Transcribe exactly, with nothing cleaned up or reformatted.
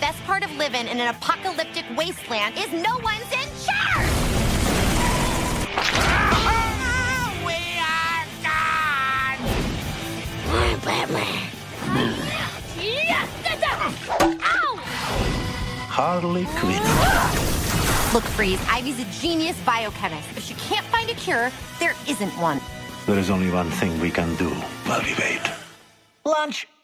best part of living in an apocalyptic wasteland is no one's in charge! We are gone! I'm Batman. Ow! Harley Quinn. Look, Freeze, Ivy's a genius biochemist. If she can't find a cure, there isn't one. There is only one thing we can do while we wait. Lunch!